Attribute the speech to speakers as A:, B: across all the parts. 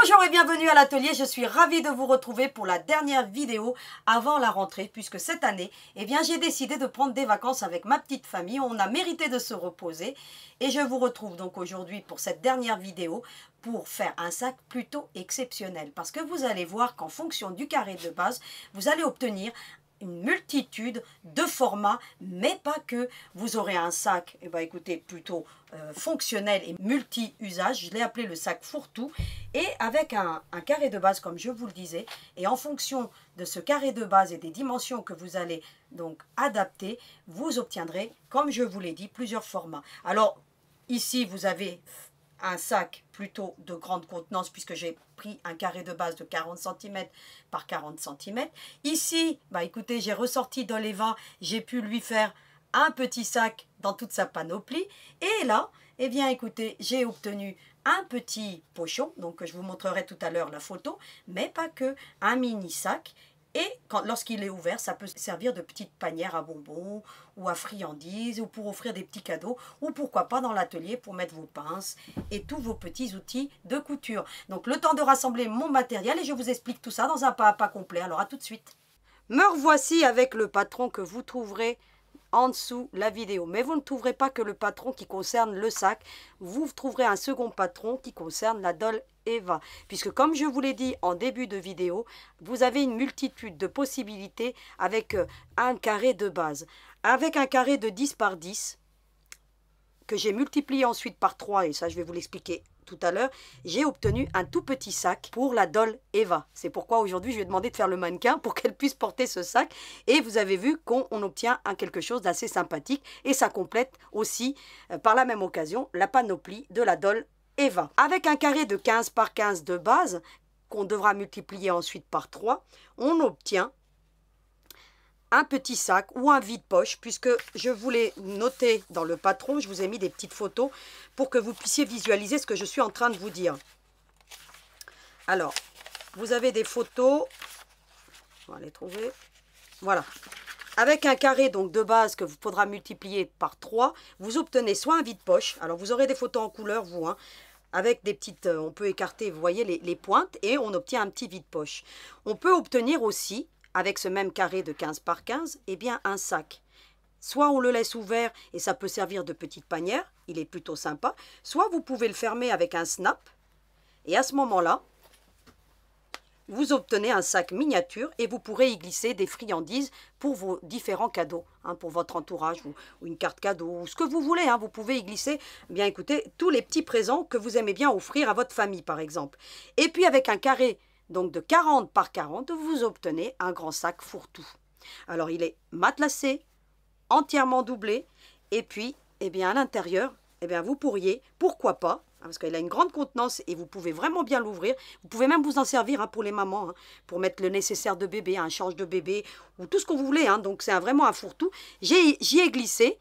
A: Bonjour et bienvenue à l'atelier, je suis ravie de vous retrouver pour la dernière vidéo avant la rentrée puisque cette année, j'ai décidé de prendre des vacances avec ma petite famille, on a mérité de se reposer et je vous retrouve donc aujourd'hui pour cette dernière vidéo pour faire un sac plutôt exceptionnel parce que vous allez voir qu'en fonction du carré de base, vous allez obtenir une multitude de formats, mais pas que. Vous aurez un sac, écoutez, plutôt fonctionnel et multi-usage. Je l'ai appelé le sac fourre-tout. Et avec un carré de base, comme je vous le disais, et en fonction de ce carré de base et des dimensions que vous allez donc adapter, vous obtiendrez, comme je vous l'ai dit, plusieurs formats. Alors, ici, vous avez un sac plutôt de grande contenance puisque j'ai pris un carré de base de 40 cm par 40 cm. Ici, écoutez, j'ai ressorti d'Oleva, j'ai pu lui faire un petit sac dans toute sa panoplie. Et là, écoutez, j'ai obtenu un petit pochon, donc je vous montrerai tout à l'heure la photo, mais pas que, un mini sac. Et lorsqu'il est ouvert, ça peut servir de petite panière à bonbons ou à friandises ou pour offrir des petits cadeaux ou pourquoi pas dans l'atelier pour mettre vos pinces et tous vos petits outils de couture. Donc le temps de rassembler mon matériel et je vous explique tout ça dans un pas à pas complet. Alors à tout de suite. Me revoici avec le patron que vous trouverez en dessous la vidéo. Mais vous ne trouverez pas que le patron qui concerne le sac, vous trouverez un second patron qui concerne la Dole Eva. Puisque comme je vous l'ai dit en début de vidéo, vous avez une multitude de possibilités avec un carré de base. Avec un carré de 10 par 10, que j'ai multiplié ensuite par 3, et ça je vais vous l'expliquer tout à l'heure, j'ai obtenu un tout petit sac pour la Dole Eva. C'est pourquoi aujourd'hui je lui ai demandé de faire le mannequin pour qu'elle puisse porter ce sac. Et vous avez vu qu'on obtient quelque chose d'assez sympathique et ça complète aussi par la même occasion la panoplie de la Dole Eva. Avec un carré de 15 par 15 de base qu'on devra multiplier ensuite par 3, on obtient un petit sac ou un vide-poche, puisque je voulais noter dans le patron, je vous ai mis des petites photos pour que vous puissiez visualiser ce que je suis en train de vous dire. Alors, vous avez des photos, on va les trouver, voilà. Avec un carré donc de base que vous faudra multiplier par 3, vous obtenez soit un vide-poche, alors vous aurez des photos en couleur, vous, avec des petites, on peut écarter, vous voyez, les pointes, et on obtient un petit vide-poche. On peut obtenir aussi, avec ce même carré de 15 par 15, un sac. Soit on le laisse ouvert et ça peut servir de petite panière, il est plutôt sympa. Soit vous pouvez le fermer avec un snap. Et à ce moment-là, vous obtenez un sac miniature et vous pourrez y glisser des friandises pour vos différents cadeaux, pour votre entourage ou une carte cadeau, ou ce que vous voulez. Vous pouvez y glisser, écoutez, tous les petits présents que vous aimez bien offrir à votre famille, par exemple. Et puis avec un carré donc de 40 par 40, vous obtenez un grand sac fourre-tout. Alors il est matelassé, entièrement doublé, et puis à l'intérieur, vous pourriez, pourquoi pas, parce qu'il a une grande contenance et vous pouvez vraiment bien l'ouvrir. Vous pouvez même vous en servir pour les mamans, pour mettre le nécessaire de bébé, un change de bébé, ou tout ce que vous voulez. Donc c'est vraiment un fourre-tout. J'y ai glissé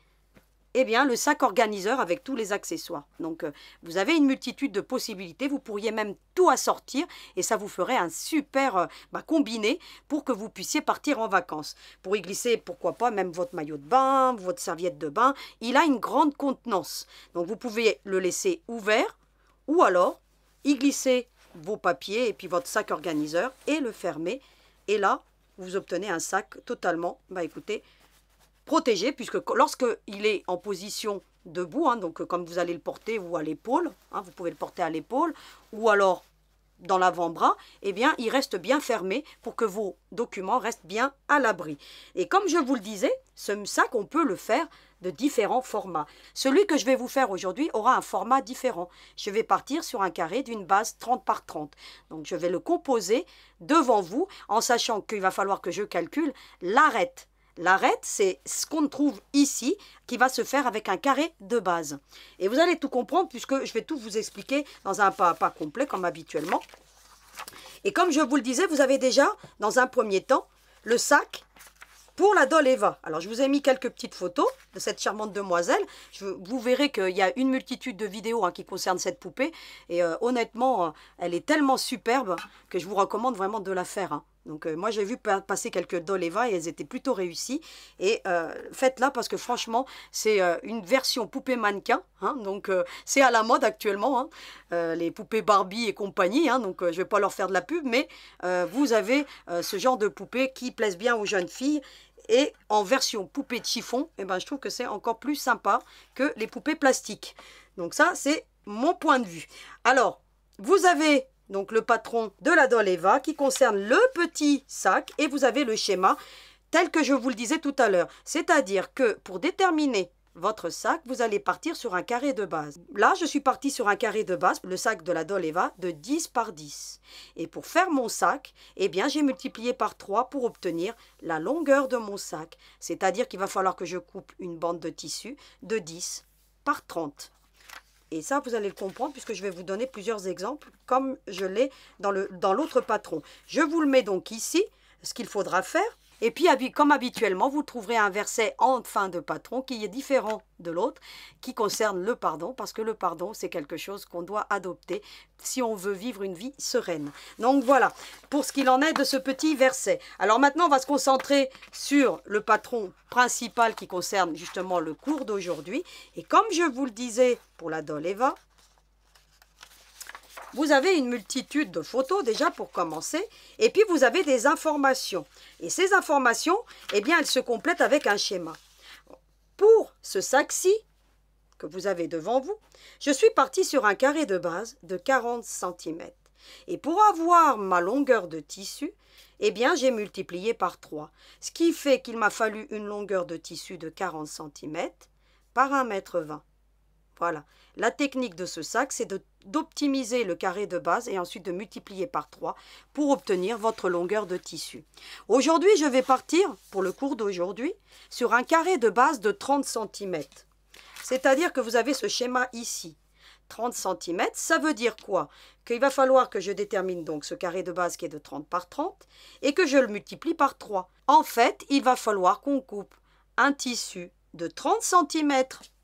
A: le sac organiseur avec tous les accessoires. Donc, vous avez une multitude de possibilités. Vous pourriez même tout assortir et ça vous ferait un super combiné pour que vous puissiez partir en vacances. Pour y glisser, pourquoi pas, même votre maillot de bain, votre serviette de bain. Il a une grande contenance. Donc, vous pouvez le laisser ouvert ou alors y glisser vos papiers et puis votre sac organiseur et le fermer. Et là, vous obtenez un sac totalement, écoutez, protégé, puisque lorsqu'il est en position debout, donc comme vous allez le porter ou à l'épaule, vous pouvez le porter à l'épaule ou alors dans l'avant-bras, il reste bien fermé pour que vos documents restent bien à l'abri. Et comme je vous le disais, ce sac, on peut le faire de différents formats. Celui que je vais vous faire aujourd'hui aura un format différent. Je vais partir sur un carré d'une base 30 par 30. Donc je vais le composer devant vous en sachant qu'il va falloir que je calcule l'arête. L'arête, c'est ce qu'on trouve ici, qui va se faire avec un carré de base. Et vous allez tout comprendre, puisque je vais tout vous expliquer dans un pas à pas complet, comme habituellement. Et comme je vous le disais, vous avez déjà, dans un premier temps, le sac pour la Dole Eva. Alors, je vous ai mis quelques petites photos de cette charmante demoiselle. Vous verrez qu'il y a une multitude de vidéos qui concernent cette poupée. Et honnêtement, elle est tellement superbe que je vous recommande vraiment de la faire. Donc moi j'ai vu passer quelques Doleva et elles étaient plutôt réussies. Et faites-la parce que franchement c'est une version poupée mannequin. Hein, donc c'est à la mode actuellement. Hein, les poupées Barbie et compagnie. Hein, donc je ne vais pas leur faire de la pub. Mais vous avez ce genre de poupées qui plaisent bien aux jeunes filles. Et en version poupée de chiffon, eh ben, je trouve que c'est encore plus sympa que les poupées plastiques. Donc ça c'est mon point de vue. Alors vous avez donc le patron de la Doleva qui concerne le petit sac et vous avez le schéma tel que je vous le disais tout à l'heure. C'est-à-dire que pour déterminer votre sac, vous allez partir sur un carré de base. Là, je suis partie sur un carré de base, le sac de la Doleva, de 10 par 10. Et pour faire mon sac, eh bien, j'ai multiplié par 3 pour obtenir la longueur de mon sac. C'est-à-dire qu'il va falloir que je coupe une bande de tissu de 10 par 30. Et ça, vous allez le comprendre puisque je vais vous donner plusieurs exemples comme je l'ai dans l'autre patron. Je vous le mets donc ici, ce qu'il faudra faire. Et puis, comme habituellement, vous trouverez un verset en fin de patron qui est différent de l'autre, qui concerne le pardon, parce que le pardon, c'est quelque chose qu'on doit adopter si on veut vivre une vie sereine. Donc voilà, pour ce qu'il en est de ce petit verset. Alors maintenant, on va se concentrer sur le patron principal qui concerne justement le cours d'aujourd'hui. Et comme je vous le disais pour la Doleva, vous avez une multitude de photos déjà pour commencer, et puis vous avez des informations. Et ces informations, eh bien, elles se complètent avec un schéma. Pour ce sac-ci, que vous avez devant vous, je suis partie sur un carré de base de 40 cm. Et pour avoir ma longueur de tissu, eh bien, j'ai multiplié par 3. Ce qui fait qu'il m'a fallu une longueur de tissu de 40 cm par 1,20 m. Voilà. La technique de ce sac, c'est d'optimiser le carré de base et ensuite de multiplier par 3 pour obtenir votre longueur de tissu. Aujourd'hui, je vais partir, pour le cours d'aujourd'hui, sur un carré de base de 30 cm. C'est-à-dire que vous avez ce schéma ici. 30 cm, ça veut dire quoi? Qu'il va falloir que je détermine donc ce carré de base qui est de 30 par 30 et que je le multiplie par 3. En fait, il va falloir qu'on coupe un tissu de 30 cm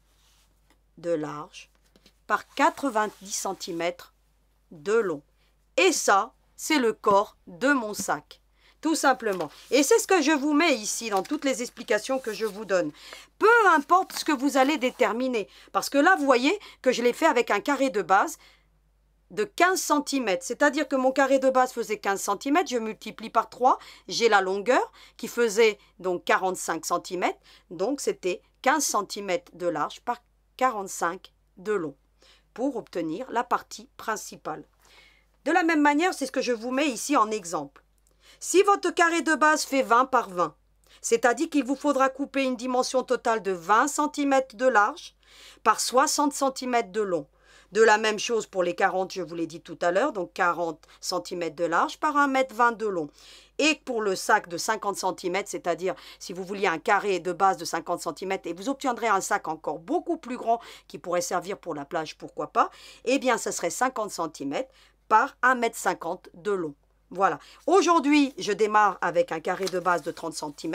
A: de large par 90 cm de long. Et ça, c'est le corps de mon sac, tout simplement. Et c'est ce que je vous mets ici dans toutes les explications que je vous donne. Peu importe ce que vous allez déterminer, parce que là, vous voyez que je l'ai fait avec un carré de base de 15 cm. C'est-à-dire que mon carré de base faisait 15 cm, je multiplie par 3, j'ai la longueur qui faisait donc 45 cm, donc c'était 15 cm de large par 45 de long pour obtenir la partie principale. De la même manière, c'est ce que je vous mets ici en exemple. Si votre carré de base fait 20 par 20, c'est-à-dire qu'il vous faudra couper une dimension totale de 20 cm de large par 60 cm de long. De la même chose pour les 40, je vous l'ai dit tout à l'heure, donc 40 cm de large par 1,20 m de long. Et pour le sac de 50 cm, c'est-à-dire si vous vouliez un carré de base de 50 cm et vous obtiendrez un sac encore beaucoup plus grand qui pourrait servir pour la plage, pourquoi pas, eh bien ce serait 50 cm par 1,50 m de long. Voilà. Aujourd'hui, je démarre avec un carré de base de 30 cm,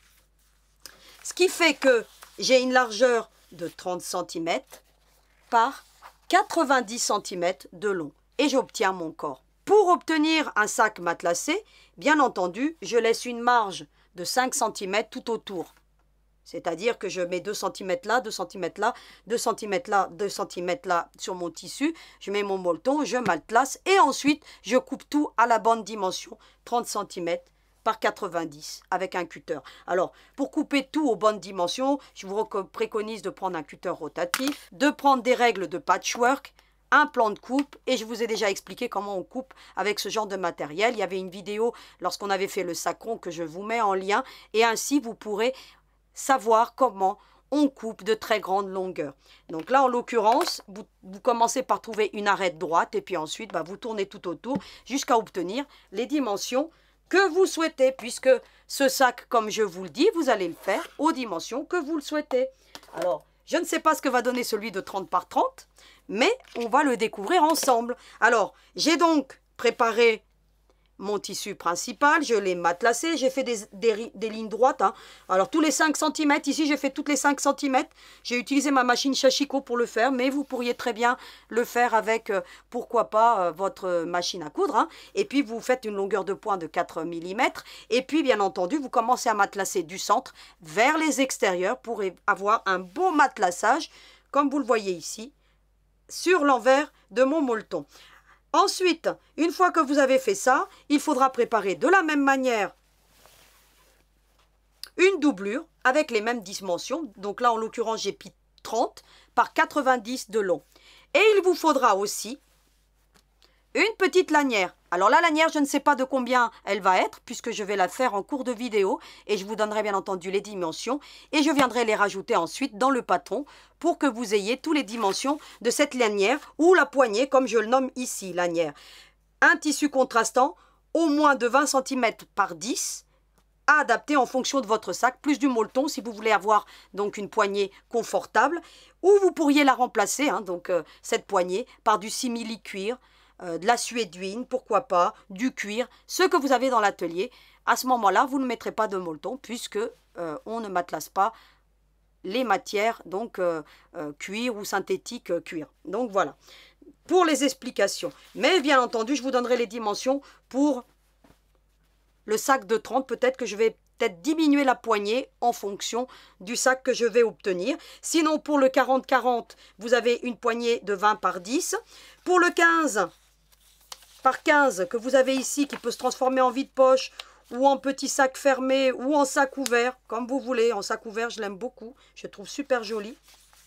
A: ce qui fait que j'ai une largeur de 30 cm par 90 cm de long et j'obtiens mon corps. Pour obtenir un sac matelassé, bien entendu, je laisse une marge de 5 cm tout autour. C'est-à-dire que je mets 2 cm là, 2 cm là, 2 cm là, 2 cm là sur mon tissu. Je mets mon molleton, je matelasse et ensuite je coupe tout à la bonne dimension, 30 cm par 90 avec un cutter. Alors, pour couper tout aux bonnes dimensions, je vous préconise de prendre un cutter rotatif, de prendre des règles de patchwork, un plan de coupe et je vous ai déjà expliqué comment on coupe avec ce genre de matériel. Il y avait une vidéo lorsqu'on avait fait le sac rond que je vous mets en lien et ainsi vous pourrez savoir comment on coupe de très grandes longueurs. Donc là, en l'occurrence, vous commencez par trouver une arête droite et puis ensuite, vous tournez tout autour jusqu'à obtenir les dimensions que vous souhaitez, puisque ce sac, comme je vous le dis, vous allez le faire aux dimensions que vous le souhaitez. Alors, je ne sais pas ce que va donner celui de 30 par 30, mais on va le découvrir ensemble. Alors, j'ai donc préparé mon tissu principal, je l'ai matelassé, j'ai fait des lignes droites. Hein. Alors tous les 5 cm, ici j'ai fait toutes les 5 cm. J'ai utilisé ma machine Shashiko pour le faire, mais vous pourriez très bien le faire avec, pourquoi pas, votre machine à coudre. Hein. Et puis vous faites une longueur de point de 4 mm. Et puis bien entendu, vous commencez à matelasser du centre vers les extérieurs pour avoir un beau matelassage, comme vous le voyez ici, sur l'envers de mon molleton. Ensuite, une fois que vous avez fait ça, il faudra préparer de la même manière une doublure avec les mêmes dimensions. Donc là, en l'occurrence, j'ai pris 30 par 90 de long. Et il vous faudra aussi une petite lanière. Alors la lanière, je ne sais pas de combien elle va être puisque je vais la faire en cours de vidéo et je vous donnerai bien entendu les dimensions et je viendrai les rajouter ensuite dans le patron pour que vous ayez toutes les dimensions de cette lanière ou la poignée comme je le nomme ici, lanière. Un tissu contrastant au moins de 20 cm par 10 à adapter en fonction de votre sac, plus du molleton si vous voulez avoir donc une poignée confortable ou vous pourriez la remplacer, hein, donc cette poignée par du simili cuir, de la suéduine, pourquoi pas, du cuir, ce que vous avez dans l'atelier. À ce moment-là, vous ne mettrez pas de molleton puisque on ne matelasse pas les matières, donc cuir ou synthétique cuir. Donc voilà, pour les explications. Mais bien entendu, je vous donnerai les dimensions pour le sac de 30. Peut-être que je vais diminuer la poignée en fonction du sac que je vais obtenir. Sinon, pour le 40-40, vous avez une poignée de 20 par 10. Pour le 15 par 15 que vous avez ici, qui peut se transformer en vide-poche ou en petit sac fermé ou en sac ouvert, comme vous voulez. En sac ouvert, je l'aime beaucoup, je trouve super joli.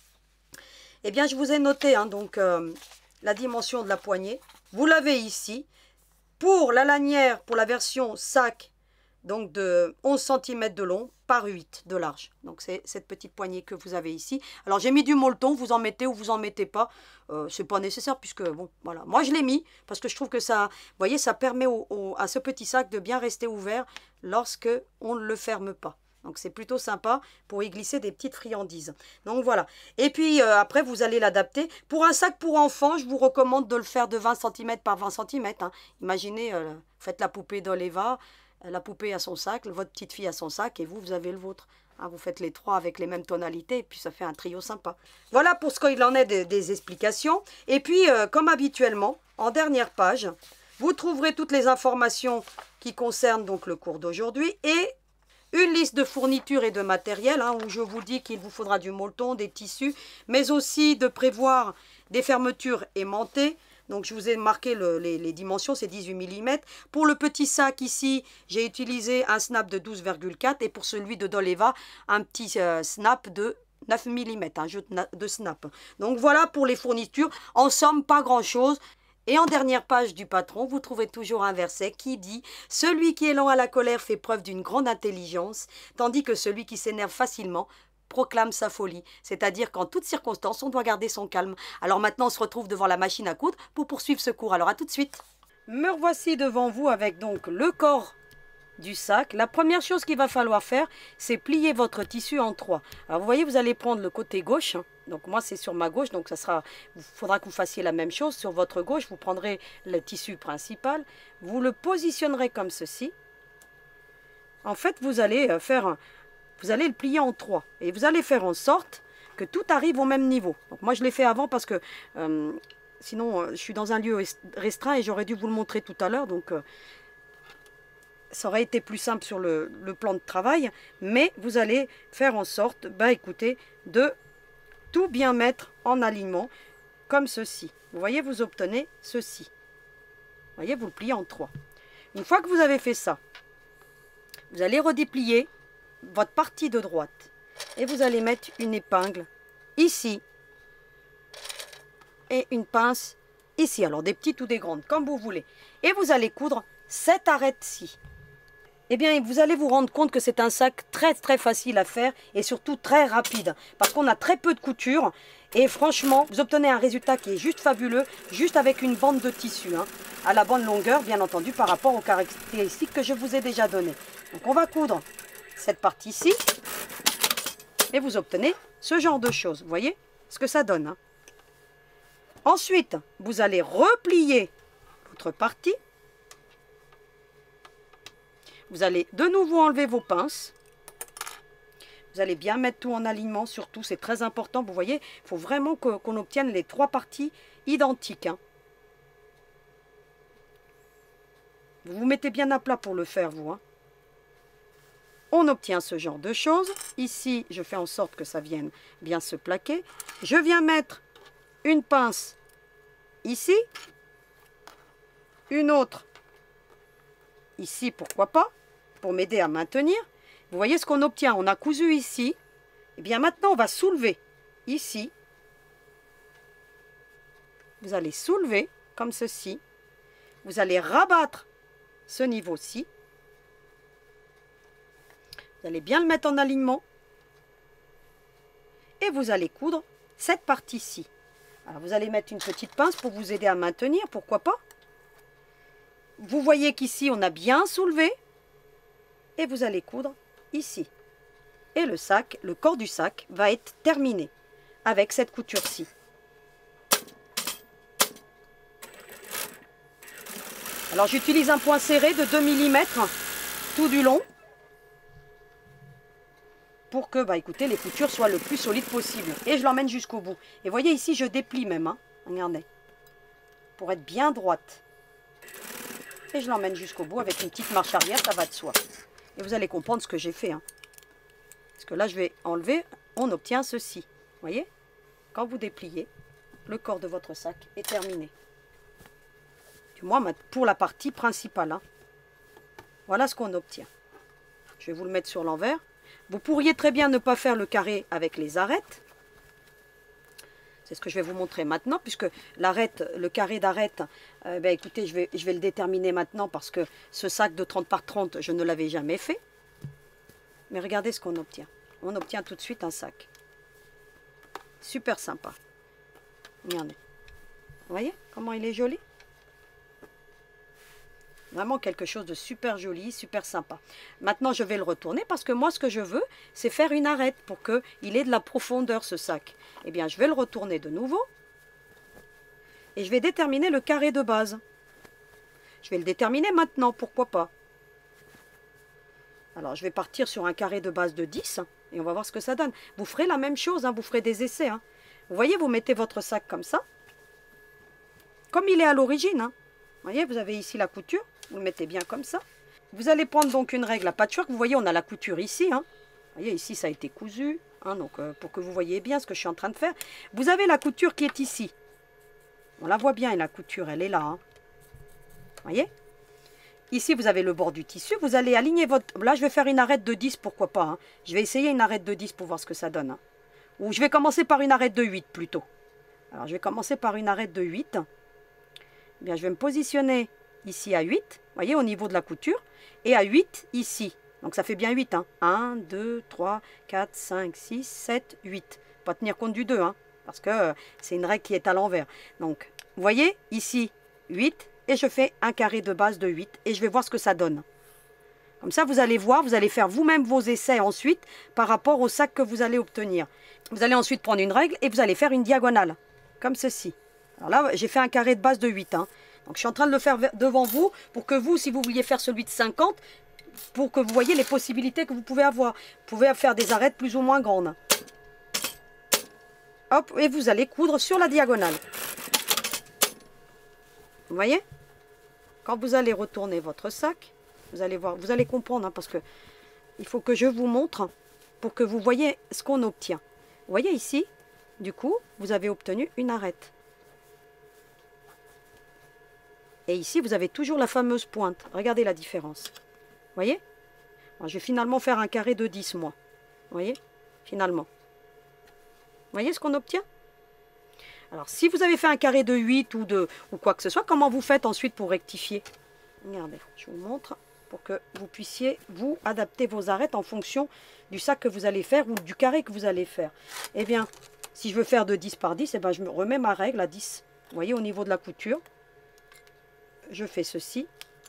A: Eh bien, je vous ai noté hein, donc la dimension de la poignée. Vous l'avez ici. Pour la lanière, pour la version sac, donc de 11 cm de long par 8 de large. Donc c'est cette petite poignée que vous avez ici. Alors j'ai mis du molleton, vous en mettez ou vous en mettez pas. C'est pas nécessaire puisque, bon, voilà. Moi je l'ai mis parce que je trouve que ça, vous voyez, ça permet à ce petit sac de bien rester ouvert lorsque on ne le ferme pas. Donc c'est plutôt sympa pour y glisser des petites friandises. Donc voilà. Et puis après vous allez l'adapter. Pour un sac pour enfants, je vous recommande de le faire de 20 cm par 20 cm. Hein. Imaginez, faites la poupée d'Oleva, la poupée à son sac, votre petite fille à son sac et vous avez le vôtre. Hein, vous faites les trois avec les mêmes tonalités et puis ça fait un trio sympa. Voilà pour ce qu'il en est des explications. Et puis comme habituellement, en dernière page, vous trouverez toutes les informations qui concernent donc le cours d'aujourd'hui et une liste de fournitures et de matériel hein, où je vous dis qu'il vous faudra du molleton, des tissus, mais aussi de prévoir des fermetures aimantées. Donc je vous ai marqué les dimensions, c'est 18 mm. Pour le petit sac ici, j'ai utilisé un snap de 12,4 et pour celui de Doleva, un petit snap de 9 mm, un jeu de snap. Donc voilà pour les fournitures. En somme, pas grand-chose. Et en dernière page du patron, vous trouvez toujours un verset qui dit « Celui qui est lent à la colère fait preuve d'une grande intelligence, tandis que celui qui s'énerve facilement proclame sa folie. » C'est-à-dire qu'en toutes circonstances, on doit garder son calme. Alors maintenant, on se retrouve devant la machine à coudre pour poursuivre ce cours. Alors à tout de suite. Me revoici devant vous avec donc le corps du sac. La première chose qu'il va falloir faire, c'est plier votre tissu en 3. Alors vous voyez, vous allez prendre le côté gauche. Donc moi c'est sur ma gauche, donc il faudra que vous fassiez la même chose. Sur votre gauche, vous prendrez le tissu principal, vous le positionnerez comme ceci. En fait, vous allez le plier en 3 et vous allez faire en sorte que tout arrive au même niveau. Donc moi je l'ai fait avant parce que sinon je suis dans un lieu restreint et j'aurais dû vous le montrer tout à l'heure. Donc ça aurait été plus simple sur le plan de travail, mais vous allez faire en sorte, écoutez, de tout bien mettre en alignement, comme ceci. Vous voyez, vous obtenez ceci. Vous voyez, vous le pliez en 3. Une fois que vous avez fait ça, vous allez redéplier votre partie de droite. Et vous allez mettre une épingle ici. Et une pince ici. Alors des petites ou des grandes, comme vous voulez. Et vous allez coudre cette arête-ci. Eh bien, vous allez vous rendre compte que c'est un sac très très facile à faire et surtout très rapide. Parce qu'on a très peu de couture et franchement, vous obtenez un résultat qui est juste fabuleux, juste avec une bande de tissu, hein, à la bonne longueur, bien entendu, par rapport aux caractéristiques que je vous ai déjà données. Donc on va coudre cette partie-ci et vous obtenez ce genre de choses. Vous voyez ce que ça donne, hein. Ensuite, vous allez replier votre partie. Vous allez de nouveau enlever vos pinces. Vous allez bien mettre tout en alignement, surtout, c'est très important. Vous voyez, il faut vraiment qu'on obtienne les 3 parties identiques. Hein. Vous vous mettez bien à plat pour le faire, vous. Hein. On obtient ce genre de choses. Ici, je fais en sorte que ça vienne bien se plaquer. Je viens mettre une pince ici, une autre ici, pourquoi pas, pour m'aider à maintenir. Vous voyez ce qu'on obtient, on a cousu ici. Et bien maintenant, on va soulever ici. Vous allez soulever comme ceci. Vous allez rabattre ce niveau-ci. Vous allez bien le mettre en alignement. Et vous allez coudre cette partie-ci. Alors vous allez mettre une petite pince pour vous aider à maintenir, pourquoi pas. Vous voyez qu'ici, on a bien soulevé. Et vous allez coudre ici. Et le sac, le corps du sac va être terminé avec cette couture-ci. Alors j'utilise un point serré de 2 mm tout du long pour que, écoutez, les coutures soient le plus solides possible. Et je l'emmène jusqu'au bout. Et voyez ici, je déplie même, hein. Regardez, pour être bien droite. Et je l'emmène jusqu'au bout avec une petite marche arrière, ça va de soi. Et vous allez comprendre ce que j'ai fait. Hein. Parce que là, je vais enlever, on obtient ceci. Vous voyez? Quand vous dépliez, le corps de votre sac est terminé. Du moins, pour la partie principale. Hein. Voilà ce qu'on obtient. Je vais vous le mettre sur l'envers. Vous pourriez très bien ne pas faire le carré avec les arêtes. C'est ce que je vais vous montrer maintenant, puisque l'arête, le carré d'arête, écoutez, je vais le déterminer maintenant parce que ce sac de 30 par 30, je ne l'avais jamais fait. Mais regardez ce qu'on obtient. On obtient tout de suite un sac. Super sympa. Regardez. Vous voyez comment il est joli? Vraiment quelque chose de super joli, super sympa. Maintenant, je vais le retourner parce que moi, ce que je veux, c'est faire une arête pour qu'il ait de la profondeur, ce sac. Eh bien, je vais le retourner de nouveau. Et je vais déterminer le carré de base. Je vais le déterminer maintenant, pourquoi pas. Alors, je vais partir sur un carré de base de 10. Et on va voir ce que ça donne. Vous ferez la même chose, hein, vous ferez des essais. Hein. Vous voyez, vous mettez votre sac comme ça. Comme il est à l'origine. Hein. Vous voyez, vous avez ici la couture. Vous le mettez bien comme ça. Vous allez prendre donc une règle à patchwork. Vous voyez, on a la couture ici. Hein. Vous voyez, ici, ça a été cousu. Hein, donc, pour que vous voyez bien ce que je suis en train de faire. Vous avez la couture qui est ici. On la voit bien, la couture, elle est là. Hein. Vous voyez? Ici, vous avez le bord du tissu. Vous allez aligner votre... Là, je vais faire une arête de 10, pourquoi pas. Hein. Je vais essayer une arête de 10 pour voir ce que ça donne. Hein. Ou je vais commencer par une arête de 8 plutôt. Alors, je vais commencer par une arête de 8. Eh bien, je vais me positionner ici à 8, vous voyez, au niveau de la couture, et à 8 ici. Donc ça fait bien 8. Hein. 1, 2, 3, 4, 5, 6, 7, 8. Pas tenir compte du 2, hein, parce que c'est une règle qui est à l'envers. Donc, vous voyez, ici, 8, et je fais un carré de base de 8, et je vais voir ce que ça donne. Comme ça, vous allez voir, vous allez faire vous-même vos essais ensuite par rapport au sac que vous allez obtenir. Vous allez ensuite prendre une règle et vous allez faire une diagonale, comme ceci. Alors là, j'ai fait un carré de base de 8. Hein. Donc, je suis en train de le faire devant vous pour que vous, si vous vouliez faire celui de 50, pour que vous voyez les possibilités que vous pouvez avoir. Vous pouvez faire des arêtes plus ou moins grandes. Hop, et vous allez coudre sur la diagonale. Vous voyez? Quand vous allez retourner votre sac, vous allez voir, vous allez comprendre, hein, parce que il faut que je vous montre pour que vous voyez ce qu'on obtient. Vous voyez ici, du coup, vous avez obtenu une arête. Et ici, vous avez toujours la fameuse pointe. Regardez la différence. Vous voyez? Alors, je vais finalement faire un carré de 10, moi. Vous voyez? Finalement. Vous voyez ce qu'on obtient? Alors, si vous avez fait un carré de 8 ou quoi que ce soit, comment vous faites ensuite pour rectifier? Regardez, je vous montre pour que vous puissiez, vous, adapter vos arêtes en fonction du sac que vous allez faire ou du carré que vous allez faire. Eh bien, si je veux faire de 10 par 10, eh bien, je me remets ma règle à 10. Vous voyez, au niveau de la couture. Je fais ceci.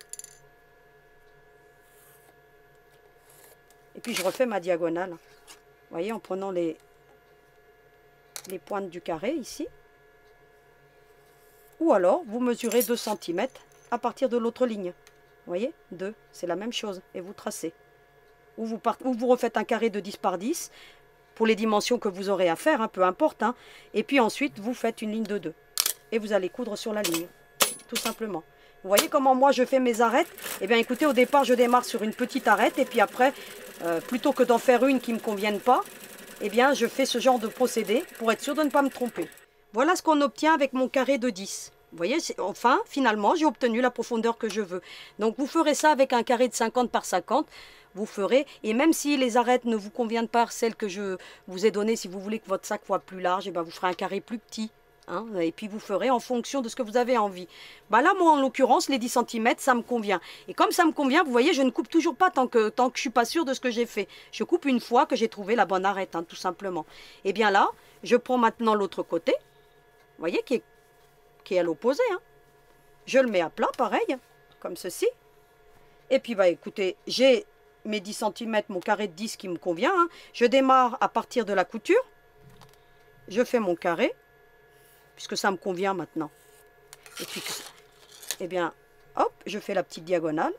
A: Et puis je refais ma diagonale. Vous voyez, en prenant les pointes du carré ici. Ou alors, vous mesurez 2 cm à partir de l'autre ligne. Vous voyez, 2, c'est la même chose. Et vous tracez. Ou vous refaites un carré de 10 par 10 pour les dimensions que vous aurez à faire, hein, peu importe. Hein. Et puis ensuite, vous faites une ligne de 2. Et vous allez coudre sur la ligne, tout simplement. Vous voyez comment moi je fais mes arêtes? Eh bien écoutez, au départ je démarre sur une petite arête et puis après, plutôt que d'en faire une qui ne me convienne pas, eh bien je fais ce genre de procédé pour être sûr de ne pas me tromper. Voilà ce qu'on obtient avec mon carré de 10. Vous voyez, enfin, finalement, j'ai obtenu la profondeur que je veux. Donc vous ferez ça avec un carré de 50 par 50. Vous ferez, et même si les arêtes ne vous conviennent pas, celles que je vous ai données, si vous voulez que votre sac soit plus large, eh bien, vous ferez un carré plus petit. Hein, et puis vous ferez en fonction de ce que vous avez envie. Bah là, moi, en l'occurrence, les 10 cm, ça me convient. Et comme ça me convient, vous voyez, je ne coupe toujours pas tant que je ne suis pas sûre de ce que j'ai fait. Je coupe une fois que j'ai trouvé la bonne arête, hein, tout simplement. Et bien là, je prends maintenant l'autre côté, vous voyez, qui est à l'opposé. Hein. Je le mets à plat, pareil, comme ceci. Et puis, bah écoutez, j'ai mes 10 cm, mon carré de 10 qui me convient. Hein. Je démarre à partir de la couture. Je fais mon carré, puisque ça me convient maintenant. Et puis, eh bien, hop, je fais la petite diagonale.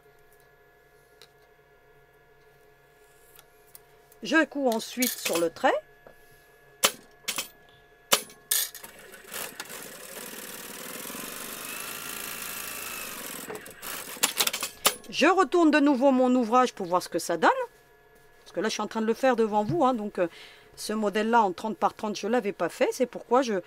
A: Je couds ensuite sur le trait. Je retourne de nouveau mon ouvrage pour voir ce que ça donne. Parce que là, je suis en train de le faire devant vous. Hein, donc, ce modèle-là, en 30 par 30, je ne l'avais pas fait. C'est pourquoi je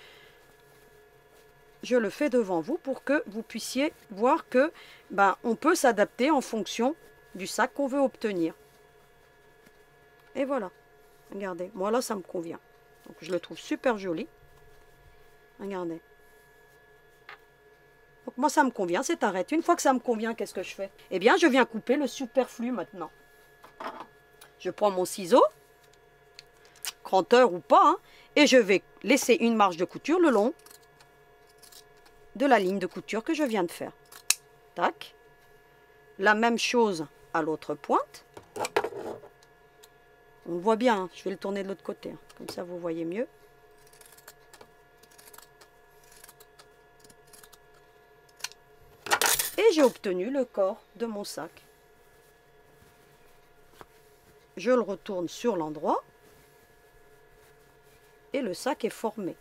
A: le fais devant vous pour que vous puissiez voir que on peut s'adapter en fonction du sac qu'on veut obtenir. Et voilà. Regardez. Moi, là, ça me convient. Donc, je le trouve super joli. Regardez. Donc moi ça me convient, cette arête. Une fois que ça me convient, qu'est-ce que je fais? Eh bien je viens couper le superflu maintenant. Je prends mon ciseau, cranteur ou pas, hein, et je vais laisser une marge de couture le long de la ligne de couture que je viens de faire. Tac. La même chose à l'autre pointe. On le voit bien, hein. Je vais le tourner de l'autre côté, hein. Comme ça vous voyez mieux. Et j'ai obtenu le corps de mon sac. Je le retourne sur l'endroit. Et le sac est formé.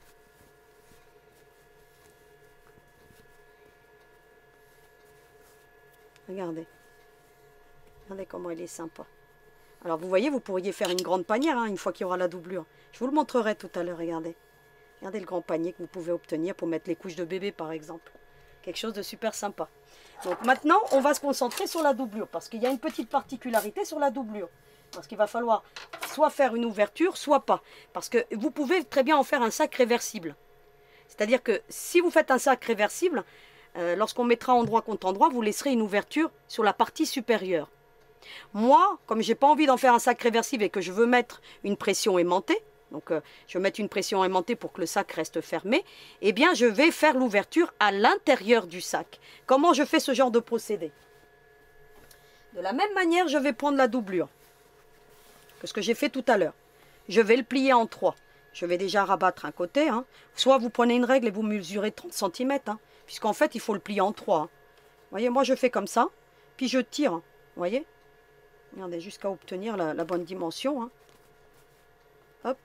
A: Regardez. Regardez comment il est sympa. Alors vous voyez, vous pourriez faire une grande panière, hein, une fois qu'il y aura la doublure. Je vous le montrerai tout à l'heure, regardez. Regardez le grand panier que vous pouvez obtenir pour mettre les couches de bébé par exemple. Quelque chose de super sympa. Donc maintenant, on va se concentrer sur la doublure. Parce qu'il y a une petite particularité sur la doublure. Parce qu'il va falloir soit faire une ouverture, soit pas. Parce que vous pouvez très bien en faire un sac réversible. C'est-à-dire que si vous faites un sac réversible, lorsqu'on mettra endroit contre endroit, vous laisserez une ouverture sur la partie supérieure. Moi, comme je n'ai pas envie d'en faire un sac réversible et que je veux mettre une pression aimantée, donc je vais mettre une pression aimantée pour que le sac reste fermé, eh bien je vais faire l'ouverture à l'intérieur du sac. Comment je fais ce genre de procédé? De la même manière, je vais prendre la doublure, que ce que j'ai fait tout à l'heure. Je vais le plier en 3. Je vais déjà rabattre un côté, hein. Soit vous prenez une règle et vous mesurez 30 cm, hein, puisqu'en fait il faut le plier en 3. Hein. Vous voyez, moi je fais comme ça, puis je tire, hein, vous voyez. Regardez, jusqu'à obtenir la bonne dimension. Hein. Hop.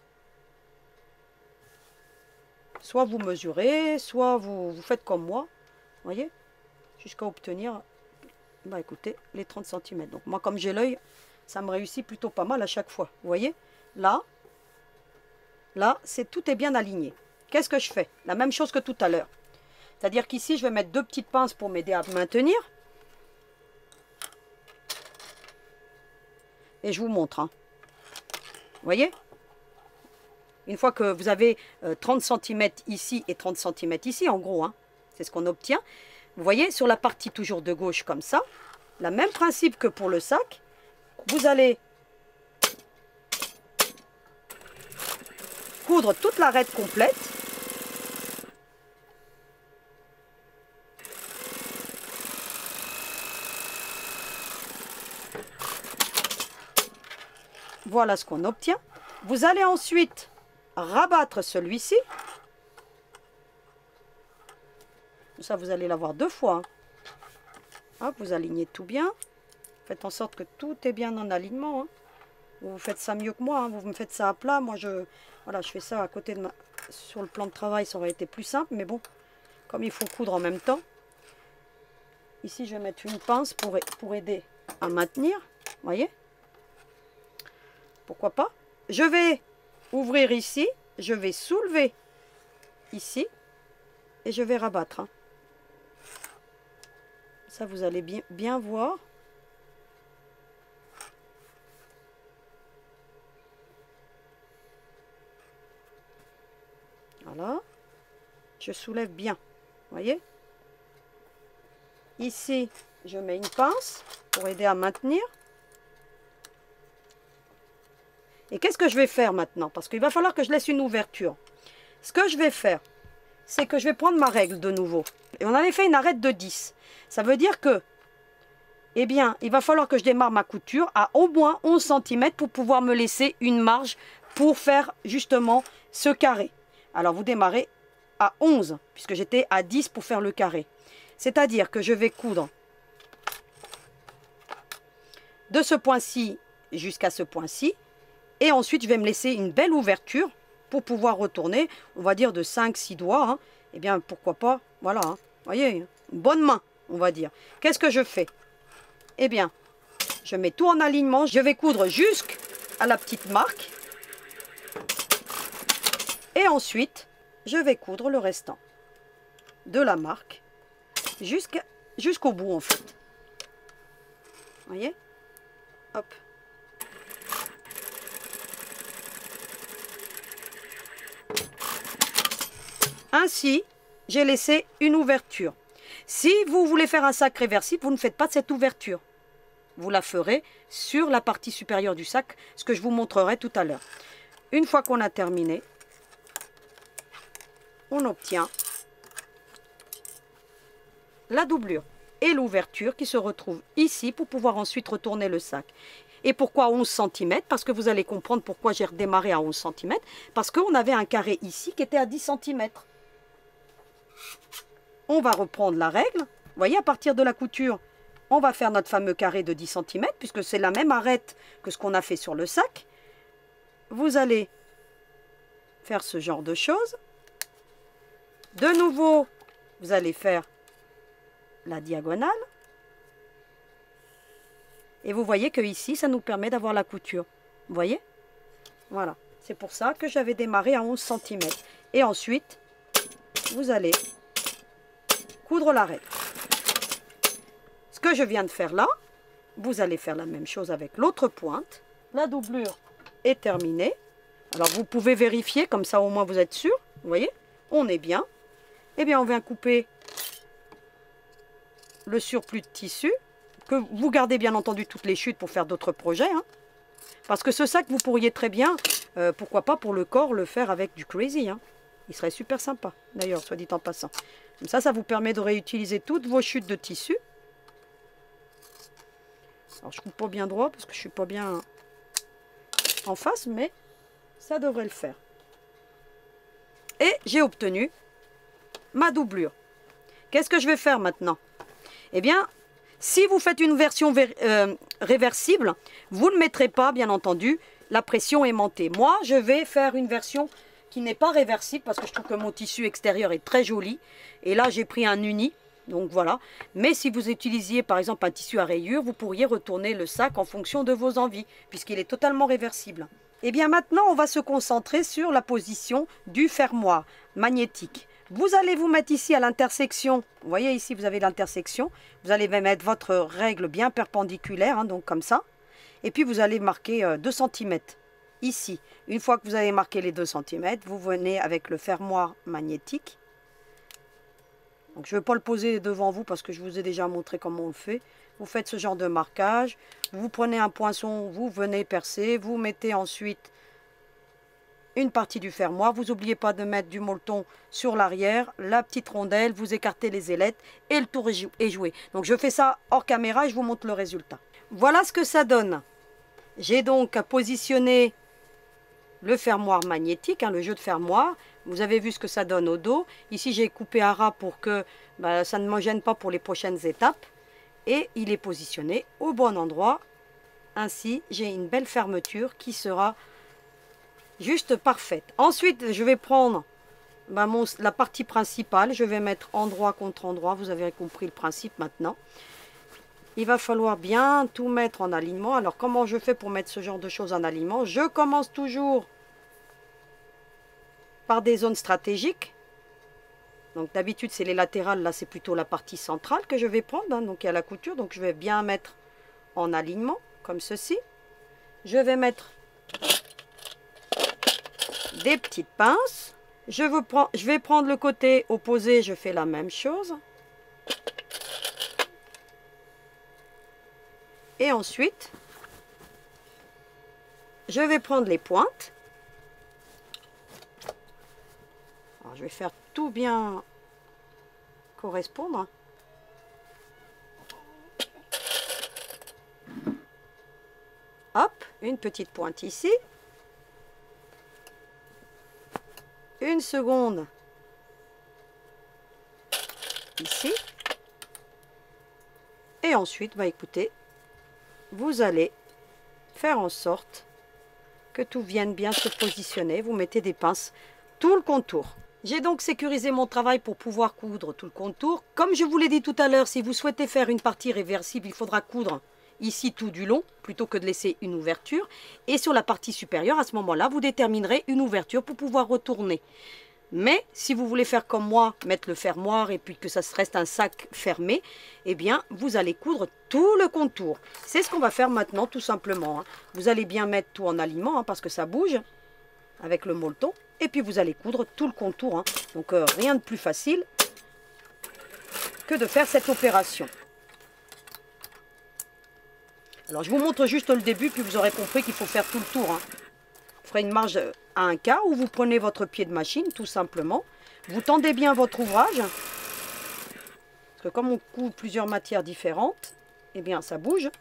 A: Soit vous mesurez, soit vous faites comme moi. Vous voyez, jusqu'à obtenir, écoutez, les 30 cm. Donc moi, comme j'ai l'œil, ça me réussit plutôt pas mal à chaque fois. Vous voyez, là, tout est bien aligné. Qu'est-ce que je fais? La même chose que tout à l'heure. C'est-à-dire qu'ici, je vais mettre 2 petites pinces pour m'aider à maintenir. Et je vous montre. Hein. Vous voyez? Une fois que vous avez 30 cm ici et 30 cm ici, en gros, hein, c'est ce qu'on obtient. Vous voyez, sur la partie toujours de gauche comme ça, le même principe que pour le sac, vous allez coudre toute l'arête complète. Voilà ce qu'on obtient. Vous allez ensuite rabattre celui-ci. Ça, vous allez l'avoir 2 fois. Hein. Hop, vous alignez tout bien. Faites en sorte que tout est bien en alignement. Hein. Vous faites ça mieux que moi. Hein. Vous me faites ça à plat. Moi, voilà, je fais ça à côté de ma... Sur le plan de travail, ça aurait été plus simple. Mais bon, comme il faut coudre en même temps. Ici, je vais mettre une pince pour aider à maintenir. Vous voyez? Pourquoi pas? Je vais ouvrir ici. Je vais soulever ici. Et je vais rabattre. Hein. Ça, vous allez bien voir. Voilà. Je soulève bien. Vous voyez? Ici, je mets une pince pour aider à maintenir. Et qu'est-ce que je vais faire maintenant? Parce qu'il va falloir que je laisse une ouverture. Ce que je vais faire, c'est que je vais prendre ma règle de nouveau. Et on avait fait une arête de 10. Ça veut dire que, eh bien, il va falloir que je démarre ma couture à au moins 11 cm pour pouvoir me laisser une marge pour faire justement ce carré. Alors, vous démarrez à 11, puisque j'étais à 10 pour faire le carré. C'est-à-dire que je vais coudre de ce point-ci jusqu'à ce point-ci. Et ensuite, je vais me laisser une belle ouverture pour pouvoir retourner, on va dire de 5-6 doigts. Hein. Eh bien, pourquoi pas, voilà. Hein. Vous voyez, une bonne main, on va dire. Qu'est-ce que je fais? Eh bien, je mets tout en alignement. Je vais coudre jusqu'à la petite marque. Et ensuite, je vais coudre le restant de la marque jusqu'au bout, en fait. Vous voyez? Hop. Ainsi, j'ai laissé une ouverture. Si vous voulez faire un sac réversible, vous ne faites pas de cette ouverture. Vous la ferez sur la partie supérieure du sac, ce que je vous montrerai tout à l'heure. Une fois qu'on a terminé, on obtient la doublure et l'ouverture qui se retrouvent ici pour pouvoir ensuite retourner le sac. Et pourquoi 11 cm? Parce que vous allez comprendre pourquoi j'ai redémarré à 11 cm. Parce qu'on avait un carré ici qui était à 10 cm. On va reprendre la règle. Vous voyez, à partir de la couture, on va faire notre fameux carré de 10 cm, puisque c'est la même arête que ce qu'on a fait sur le sac. Vous allez faire ce genre de choses. De nouveau, vous allez faire la diagonale. Et vous voyez que ici, ça nous permet d'avoir la couture. Vous voyez? Voilà. C'est pour ça que j'avais démarré à 11 cm. Et ensuite, vous allez coudre la règle. Ce que je viens de faire là, vous allez faire la même chose avec l'autre pointe. La doublure est terminée. Alors, vous pouvez vérifier, comme ça au moins vous êtes sûr. Vous voyez? On est bien. Eh bien, on vient couper le surplus de tissu. Que vous gardez bien entendu toutes les chutes pour faire d'autres projets. Hein. Parce que ce sac, vous pourriez très bien, pourquoi pas pour le corps, le faire avec du crazy. Hein. Il serait super sympa, d'ailleurs, soit dit en passant. Comme ça vous permet de réutiliser toutes vos chutes de tissu. Alors, je coupe pas bien droit parce que je suis pas bien en face, mais ça devrait le faire. Et j'ai obtenu ma doublure. Qu'est-ce que je vais faire maintenant? Eh bien, si vous faites une version réversible, vous ne mettrez pas, bien entendu, la pression aimantée. Moi, je vais faire une version qui n'est pas réversible parce que je trouve que mon tissu extérieur est très joli. Et là, j'ai pris un uni, donc voilà. Mais si vous utilisiez, par exemple, un tissu à rayures, vous pourriez retourner le sac en fonction de vos envies, puisqu'il est totalement réversible. Et bien maintenant, on va se concentrer sur la position du fermoir magnétique. Vous allez vous mettre ici à l'intersection. Vous voyez ici, vous avez l'intersection. Vous allez mettre votre règle bien perpendiculaire, hein, donc comme ça. Et puis, vous allez marquer 2 cm ici. Une fois que vous avez marqué les 2 cm, vous venez avec le fermoir magnétique. Donc, je ne vais pas le poser devant vous parce que je vous ai déjà montré comment on le fait. Vous faites ce genre de marquage. Vous prenez un poinçon, vous venez percer. Vous mettez ensuite une partie du fermoir. Vous n'oubliez pas de mettre du molleton sur l'arrière, la petite rondelle, vous écartez les ailettes et le tour est joué. Donc je fais ça hors caméra et je vous montre le résultat. Voilà ce que ça donne. J'ai donc positionné le fermoir magnétique, hein, le jeu de fermoir. Vous avez vu ce que ça donne au dos. Ici j'ai coupé à ras pour que ça ne me gêne pas pour les prochaines étapes. et il est positionné au bon endroit. Ainsi, j'ai une belle fermeture qui sera juste parfaite. Ensuite, je vais prendre la partie principale. Je vais mettre endroit contre endroit. Vous avez compris le principe maintenant. Il va falloir bien tout mettre en alignement. Alors, comment je fais pour mettre ce genre de choses en alignement? Je commence toujours par des zones stratégiques. Donc, d'habitude, c'est les latérales. Là, c'est plutôt la partie centrale que je vais prendre. Hein. Donc, il y a la couture. Donc, je vais bien mettre en alignement, comme ceci. Je vais mettre des petites pinces. Je vais prendre le côté opposé. Je fais la même chose. Et ensuite, je vais prendre les pointes. Alors, je vais faire tout bien correspondre. Hop, une petite pointe ici. Une seconde ici. Et ensuite, écoutez, vous allez faire en sorte que tout vienne bien se positionner. Vous mettez des pinces tout le contour. J'ai donc sécurisé mon travail pour pouvoir coudre tout le contour. Comme je vous l'ai dit tout à l'heure, si vous souhaitez faire une partie réversible, il faudra coudre ici tout du long, plutôt que de laisser une ouverture. Et sur la partie supérieure, à ce moment-là, vous déterminerez une ouverture pour pouvoir retourner. Mais si vous voulez faire comme moi, mettre le fermoir et puis que ça reste un sac fermé, eh bien, vous allez coudre tout le contour. C'est ce qu'on va faire maintenant, tout simplement. Hein. Vous allez bien mettre tout en alignement, hein, parce que ça bouge avec le molleton. Et puis, vous allez coudre tout le contour. Hein. Donc, rien de plus facile que de faire cette opération. Alors, je vous montre juste le début, puis vous aurez compris qu'il faut faire tout le tour. Hein. Vous ferez une marge à un quart où vous prenez votre pied de machine, tout simplement. Vous tendez bien votre ouvrage. Parce que comme on coud plusieurs matières différentes, eh bien, ça bouge.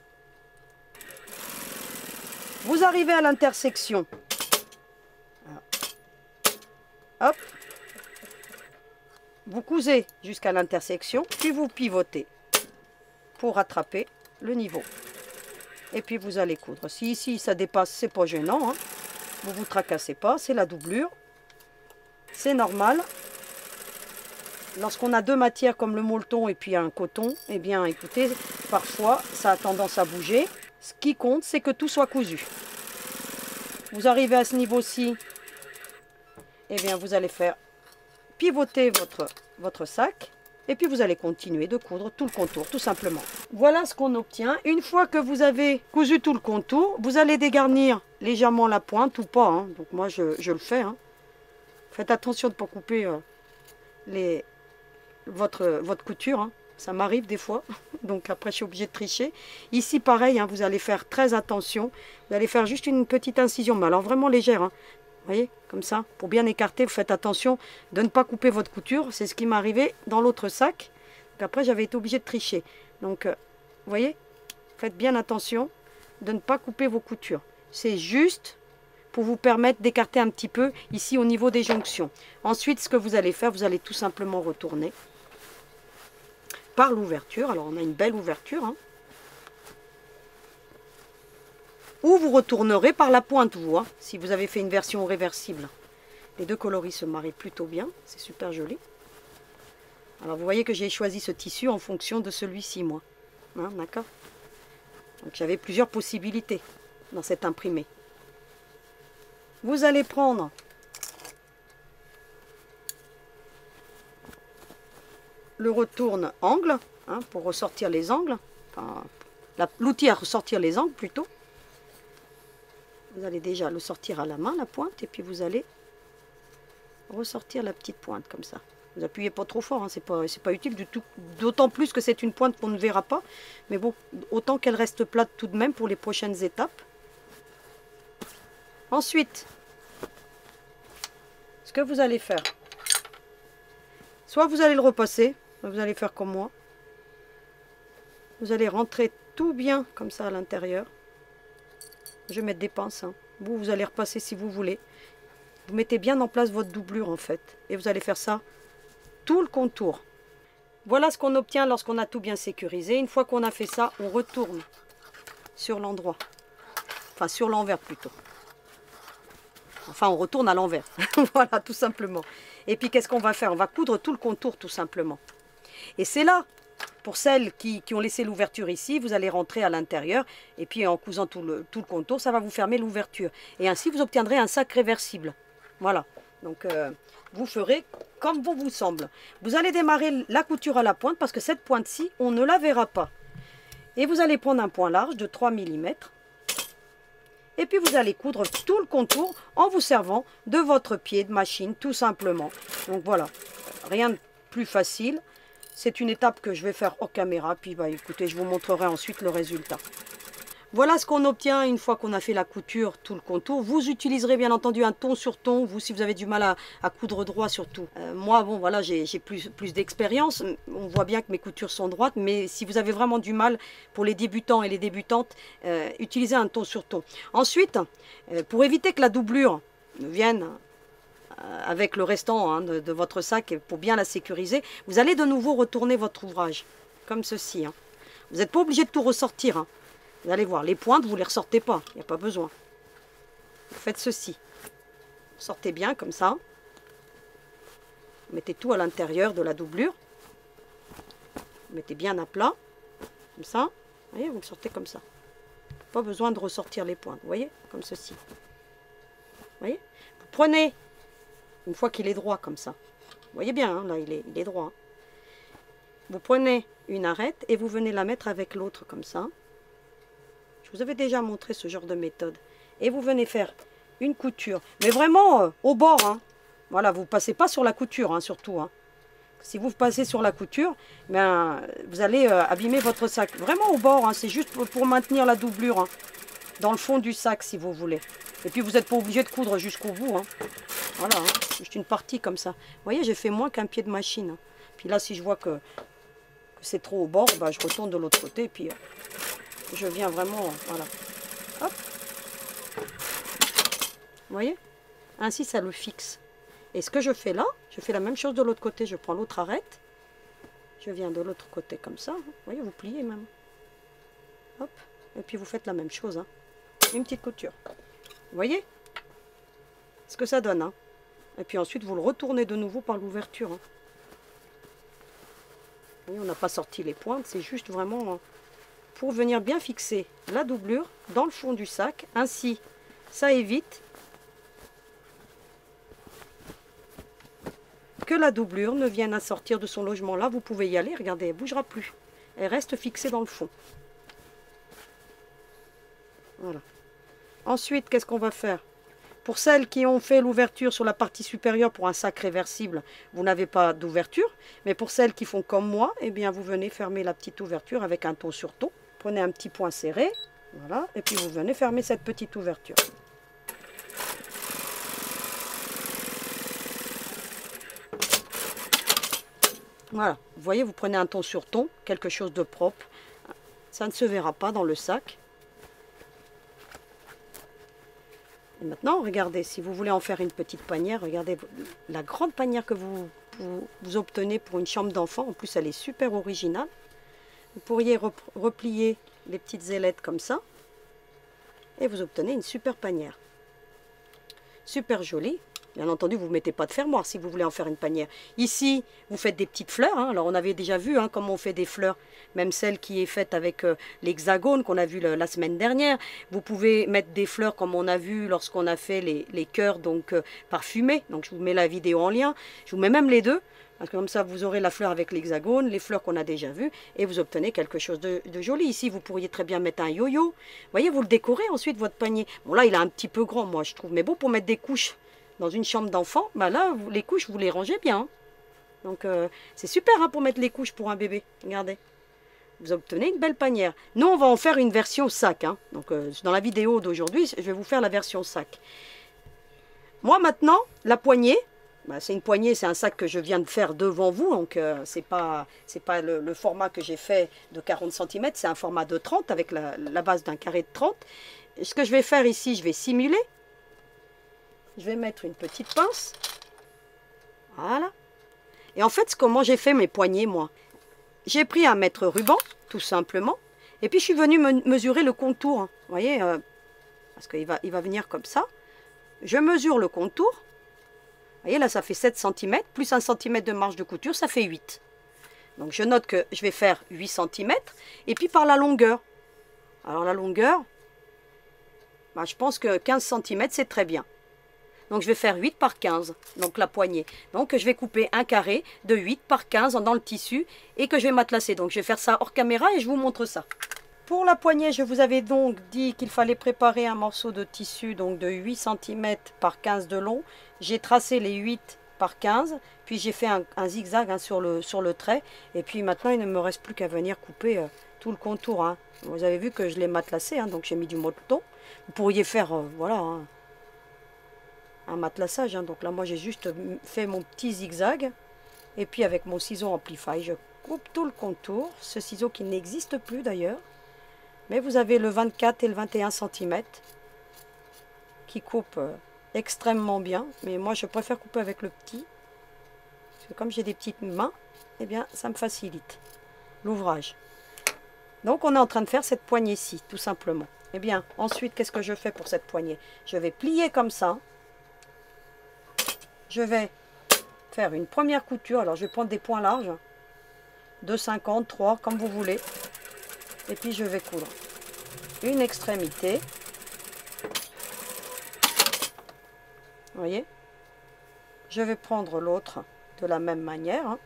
A: Vous arrivez à l'intersection. Hop. Vous cousez jusqu'à l'intersection, puis vous pivotez pour rattraper le niveau. Et puis vous allez coudre. Si ici ça dépasse, c'est pas gênant. Hein. Vous vous tracassez pas, c'est la doublure. C'est normal. Lorsqu'on a deux matières comme le molleton et puis un coton, eh bien écoutez, parfois ça a tendance à bouger. Ce qui compte, c'est que tout soit cousu. Vous arrivez à ce niveau-ci, eh bien vous allez faire pivoter votre sac. Et puis vous allez continuer de coudre tout le contour, tout simplement. Voilà ce qu'on obtient. Une fois que vous avez cousu tout le contour, vous allez dégarnir légèrement la pointe ou pas. Hein. Donc moi, je le fais. Hein. Faites attention de ne pas couper votre couture. Hein. Ça m'arrive des fois. Donc après, je suis obligée de tricher. Ici, pareil, hein, vous allez faire très attention. Vous allez faire juste une petite incision, mais alors vraiment légère. Hein. Vous voyez, comme ça, pour bien écarter, vous faites attention de ne pas couper votre couture. C'est ce qui m'est arrivé dans l'autre sac. Donc après, j'avais été obligée de tricher. Donc, vous voyez, faites bien attention de ne pas couper vos coutures. C'est juste pour vous permettre d'écarter un petit peu ici au niveau des jonctions. Ensuite, ce que vous allez faire, vous allez tout simplement retourner par l'ouverture. Alors, on a une belle ouverture, hein. Ou vous retournerez par la pointe, vous, hein, si vous avez fait une version réversible. Les deux coloris se marient plutôt bien, c'est super joli. Alors vous voyez que j'ai choisi ce tissu en fonction de celui-ci, moi. Hein, d'accord? Donc j'avais plusieurs possibilités dans cet imprimé. Vous allez prendre le retourne-angle, hein, pour ressortir les angles. Enfin, l'outil à ressortir les angles plutôt. Vous allez déjà le sortir à la main, la pointe, et puis vous allez ressortir la petite pointe comme ça. Vous appuyez pas trop fort, hein, c'est pas utile du tout. D'autant plus que c'est une pointe qu'on ne verra pas. Mais bon, autant qu'elle reste plate tout de même pour les prochaines étapes. Ensuite, ce que vous allez faire, soit vous allez le repasser, soit vous allez faire comme moi. Vous allez rentrer tout bien comme ça à l'intérieur. Je vais mettre des pinces. Hein. Vous allez repasser si vous voulez. Vous mettez bien en place votre doublure en fait. Et vous allez faire ça tout le contour. Voilà ce qu'on obtient lorsqu'on a tout bien sécurisé. Une fois qu'on a fait ça, on retourne sur l'endroit. Enfin, sur l'envers plutôt. Enfin, on retourne à l'envers. Voilà, tout simplement. Et puis, qu'est-ce qu'on va faire? On va coudre tout le contour, tout simplement. Et c'est là, pour celles qui ont laissé l'ouverture ici, vous allez rentrer à l'intérieur. Et puis, en cousant tout le contour, ça va vous fermer l'ouverture. Et ainsi, vous obtiendrez un sac réversible. Voilà. Donc, vous ferez comme bon vous semble. Vous allez démarrer la couture à la pointe parce que cette pointe-ci, on ne la verra pas. Et vous allez prendre un point large de 3 mm. Et puis vous allez coudre tout le contour en vous servant de votre pied de machine, tout simplement. Donc voilà, rien de plus facile. C'est une étape que je vais faire hors caméra. Puis bah, écoutez, je vous montrerai ensuite le résultat. Voilà ce qu'on obtient une fois qu'on a fait la couture, tout le contour. Vous utiliserez bien entendu un ton sur ton, vous si vous avez du mal à coudre droit surtout. Moi, bon voilà, j'ai plus d'expérience. On voit bien que mes coutures sont droites, mais si vous avez vraiment du mal, pour les débutants et les débutantes, utilisez un ton sur ton. Ensuite, pour éviter que la doublure vienne avec le restant hein, de votre sac, et pour bien la sécuriser, vous allez de nouveau retourner votre ouvrage, comme ceci. Hein. Vous n'êtes pas obligé de tout ressortir. Hein. Vous allez voir, les pointes, vous ne les ressortez pas. Il n'y a pas besoin. Vous faites ceci. Sortez bien comme ça. Vous mettez tout à l'intérieur de la doublure. Vous mettez bien à plat. Comme ça. Vous voyez, vous le sortez comme ça. Pas besoin de ressortir les pointes. Vous voyez, comme ceci. Vous voyez. Vous prenez, une fois qu'il est droit comme ça. Vous voyez bien, hein, là, il est droit. Hein. Vous prenez une arête et vous venez la mettre avec l'autre comme ça. Je vous avais déjà montré ce genre de méthode. Et vous venez faire une couture. Mais vraiment au bord. Hein. Voilà, vous ne passez pas sur la couture, hein, surtout. Hein. Si vous passez sur la couture, ben, vous allez abîmer votre sac. Vraiment au bord, hein, c'est juste pour maintenir la doublure. Hein, dans le fond du sac, si vous voulez. Et puis, vous n'êtes pas obligé de coudre jusqu'au bout. Hein. Voilà, hein, juste une partie comme ça. Vous voyez, j'ai fait moins qu'un pied de machine. Hein. Puis là, si je vois que c'est trop au bord, ben, je retourne de l'autre côté. Et puis... je viens vraiment, voilà. Hop. Vous voyez? Ainsi, ça le fixe. Et ce que je fais là, je fais la même chose de l'autre côté. Je prends l'autre arête. Je viens de l'autre côté comme ça. Vous voyez, vous pliez même. Hop. Et puis, vous faites la même chose. Hein. Une petite couture. Vous voyez? Ce que ça donne. Hein. Et puis ensuite, vous le retournez de nouveau par l'ouverture. Hein. Vous voyez, on n'a pas sorti les pointes. C'est juste vraiment... Hein, pour venir bien fixer la doublure dans le fond du sac. Ainsi, ça évite que la doublure ne vienne à sortir de son logement. Là, vous pouvez y aller. Regardez, elle ne bougera plus. Elle reste fixée dans le fond. Voilà. Ensuite, qu'est-ce qu'on va faire? Pour celles qui ont fait l'ouverture sur la partie supérieure pour un sac réversible, vous n'avez pas d'ouverture. Mais pour celles qui font comme moi, eh bien, vous venez fermer la petite ouverture avec un ton sur ton. Prenez un petit point serré, voilà, et puis vous venez fermer cette petite ouverture. Voilà, vous voyez, vous prenez un ton sur ton, quelque chose de propre. Ça ne se verra pas dans le sac. Et maintenant, regardez, si vous voulez en faire une petite panière, regardez la grande panière que vous obtenez pour une chambre d'enfant. En plus, elle est super originale. Vous pourriez replier les petites ailettes comme ça. Et vous obtenez une super panière. Super jolie. Bien entendu, vous ne mettez pas de fermoir si vous voulez en faire une panière. Ici, vous faites des petites fleurs. Hein. Alors, on avait déjà vu hein, comment on fait des fleurs. Même celle qui est faite avec l'hexagone qu'on a vu la semaine dernière. Vous pouvez mettre des fleurs comme on a vu lorsqu'on a fait les cœurs donc parfumés. Donc, je vous mets la vidéo en lien. Je vous mets même les deux. Parce que comme ça, vous aurez la fleur avec l'hexagone, les fleurs qu'on a déjà vues, et vous obtenez quelque chose de joli. Ici, vous pourriez très bien mettre un yo-yo. Vous voyez, vous le décorez ensuite, votre panier. Bon, là, il est un petit peu grand, moi, je trouve. Mais bon, pour mettre des couches dans une chambre d'enfant, bah là, les couches, vous les rangez bien. Hein. Donc, c'est super hein, pour mettre les couches pour un bébé. Regardez. Vous obtenez une belle panière. Nous, on va en faire une version sac. Hein. Donc, dans la vidéo d'aujourd'hui, je vais vous faire la version sac. Moi, maintenant, la poignée, bah, c'est une poignée, c'est un sac que je viens de faire devant vous, donc c'est pas le format que j'ai fait de 40 cm, c'est un format de 30 avec la base d'un carré de 30. Et ce que je vais faire ici, je vais simuler. Je vais mettre une petite pince. Voilà. Et en fait, comment j'ai fait mes poignées, moi? j'ai pris un mètre ruban, tout simplement. Et puis je suis venue mesurer le contour. Hein. Vous voyez, parce qu'il va venir comme ça. Je mesure le contour. Vous voyez, là, ça fait 7 cm, plus 1 cm de marge de couture, ça fait 8. Donc je note que je vais faire 8 cm. Et puis par la longueur. Alors la longueur, bah, je pense que 15 cm, c'est très bien. Donc je vais faire 8 par 15, donc la poignée. Donc je vais couper un carré de 8 par 15 dans le tissu et que je vais matelassé. Donc je vais faire ça hors caméra et je vous montre ça. Pour la poignée, je vous avais donc dit qu'il fallait préparer un morceau de tissu donc de 8 cm par 15 de long. J'ai tracé les 8 par 15, puis j'ai fait un zigzag hein, sur le trait. Et puis maintenant, il ne me reste plus qu'à venir couper tout le contour. Hein. Vous avez vu que je l'ai matelassé, hein, donc j'ai mis du molleton. Vous pourriez faire, voilà... Hein, un matelassage, hein. Donc là moi j'ai juste fait mon petit zigzag et puis avec mon ciseau Amplify je coupe tout le contour, ce ciseau qui n'existe plus d'ailleurs, mais vous avez le 24 et le 21 cm qui coupe extrêmement bien, mais moi je préfère couper avec le petit parce que comme j'ai des petites mains, et eh bien ça me facilite l'ouvrage. Donc on est en train de faire cette poignée-ci tout simplement. Et bien ensuite qu'est-ce que je fais pour cette poignée? Je vais plier comme ça. Je vais faire une première couture. Alors, je vais prendre des points larges. 2,50, 3, comme vous voulez. Et puis, je vais coudre une extrémité. Vous voyez? Je vais prendre l'autre de la même manière. Hein.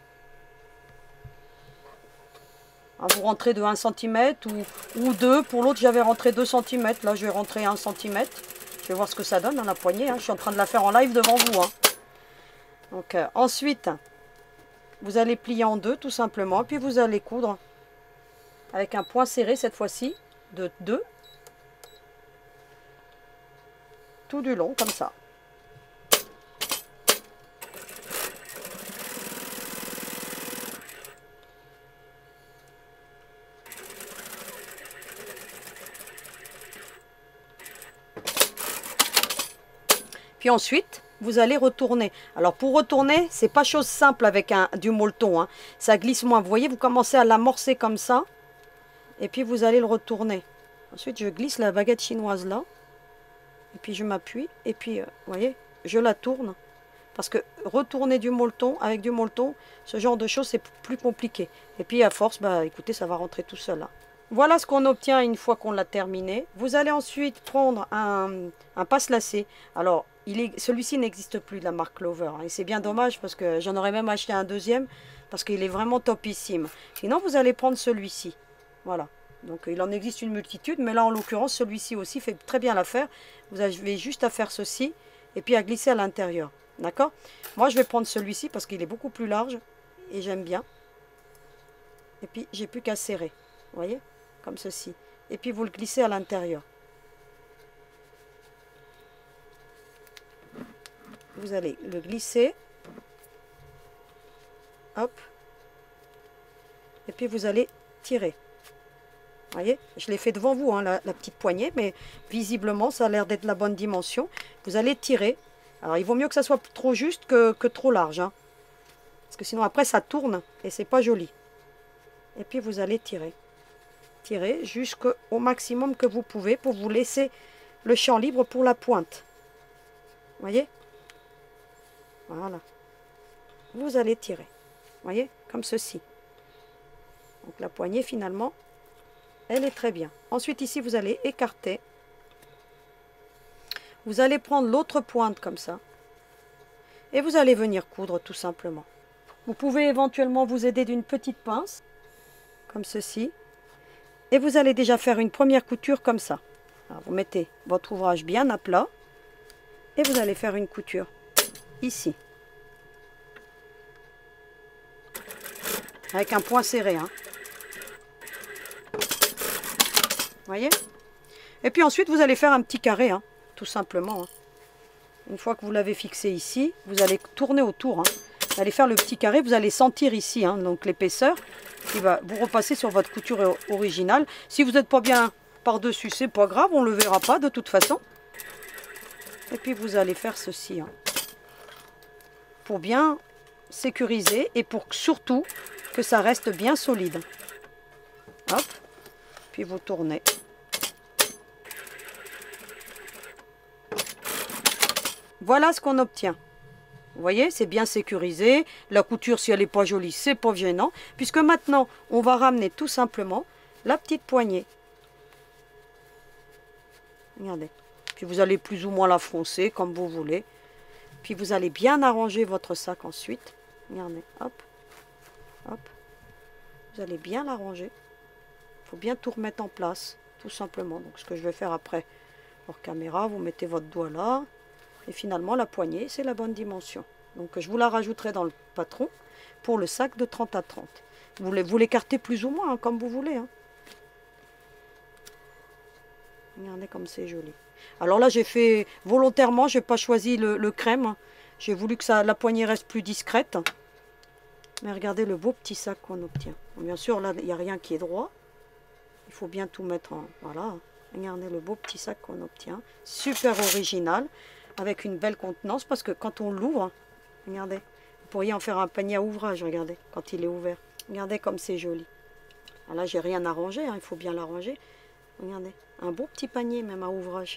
A: Vous rentrez de 1 cm ou 2. Pour l'autre, j'avais rentré 2 cm. Là, je vais rentrer 1 cm. Je vais voir ce que ça donne dans la poignée. Hein. Je suis en train de la faire en live devant vous. Hein. Donc ensuite, vous allez plier en deux tout simplement, puis vous allez coudre avec un point serré cette fois-ci de 2, tout du long comme ça. Puis ensuite, vous allez retourner. Alors pour retourner, c'est pas chose simple avec du molleton. Hein. Ça glisse moins. Vous voyez, vous commencez à l'amorcer comme ça. Et puis vous allez le retourner. Ensuite, je glisse la baguette chinoise là. Et puis je m'appuie. Et puis, vous voyez, je la tourne. Parce que retourner du molleton, avec du molleton, ce genre de choses, c'est plus compliqué. Et puis à force, bah écoutez, ça va rentrer tout seul là. Voilà ce qu'on obtient une fois qu'on l'a terminé. Vous allez ensuite prendre un passe-lacet. Alors, celui-ci n'existe plus de la marque Clover. Hein, et c'est bien dommage parce que j'en aurais même acheté un deuxième parce qu'il est vraiment topissime. Sinon, vous allez prendre celui-ci. Voilà. Donc, il en existe une multitude. Mais là, en l'occurrence, celui-ci aussi fait très bien l'affaire. Vous avez juste à faire ceci et puis à glisser à l'intérieur. D'accord? Moi, je vais prendre celui-ci parce qu'il est beaucoup plus large et j'aime bien. Et puis, j'ai plus qu'à serrer. Vous voyez? Comme ceci. Et puis, vous le glissez à l'intérieur. Vous allez le glisser. Hop. Et puis, vous allez tirer. Vous voyez? Je l'ai fait devant vous, hein, la petite poignée. Mais visiblement, ça a l'air d'être la bonne dimension. Vous allez tirer. Alors, il vaut mieux que ça soit trop juste que trop large. Hein. Parce que sinon, après, ça tourne. Et c'est pas joli. Et puis, vous allez tirer. Tirer jusqu'au maximum que vous pouvez pour vous laisser le champ libre pour la pointe. Vous voyez? Voilà. Vous allez tirer. Vous voyez? Comme ceci. Donc la poignée finalement, elle est très bien. Ensuite ici, vous allez écarter. Vous allez prendre l'autre pointe comme ça. Et vous allez venir coudre tout simplement. Vous pouvez éventuellement vous aider d'une petite pince. Comme ceci. Et vous allez déjà faire une première couture comme ça. Alors, vous mettez votre ouvrage bien à plat. Et vous allez faire une couture ici. Avec un point serré. Hein. Vous voyez? Et puis ensuite, vous allez faire un petit carré. Hein, tout simplement. Hein. Une fois que vous l'avez fixé ici, vous allez tourner autour. Hein. Vous allez faire le petit carré. Vous allez sentir ici. Hein, donc l'épaisseur. Qui va vous repasser sur votre couture originale. Si vous n'êtes pas bien par-dessus, c'est pas grave, on ne le verra pas de toute façon. Et puis vous allez faire ceci. Hein, pour bien sécuriser et pour surtout que ça reste bien solide. Hop, puis vous tournez. Voilà ce qu'on obtient. Vous voyez, c'est bien sécurisé. La couture, si elle n'est pas jolie, c'est pas gênant. Puisque maintenant, on va ramener tout simplement la petite poignée. Regardez. Puis vous allez plus ou moins la froncer comme vous voulez. Puis vous allez bien arranger votre sac ensuite. Regardez, hop, hop. Vous allez bien l'arranger. Il faut bien tout remettre en place, tout simplement. Donc ce que je vais faire après, hors caméra, vous mettez votre doigt là. Et finalement, la poignée, c'est la bonne dimension. Donc je vous la rajouterai dans le patron pour le sac de 30 à 30. Vous l'écartez plus ou moins, hein, comme vous voulez. Hein. Regardez comme c'est joli. Alors là, j'ai fait volontairement, je n'ai pas choisi le crème. Hein. J'ai voulu que la poignée reste plus discrète. Mais regardez le beau petit sac qu'on obtient. Bien sûr, là, il n'y a rien qui est droit. Il faut bien tout mettre en... Voilà. Regardez le beau petit sac qu'on obtient. Super original. Avec une belle contenance. Parce que quand on l'ouvre, regardez. Vous pourriez en faire un panier à ouvrage, regardez. Quand il est ouvert. Regardez comme c'est joli. Alors là, j'ai rien arrangé. Hein, il faut bien l'arranger. Regardez. Un beau petit panier même à ouvrage.